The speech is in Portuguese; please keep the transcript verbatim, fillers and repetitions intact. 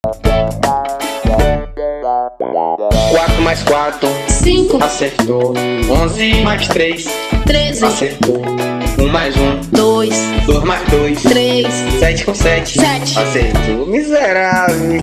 Quatro mais quatro, cinco. Acertou. Onze mais três, Treze. acertou. Um mais um, Dois. dois mais dois, Três. sete com sete, Sete. acertou. Miserável.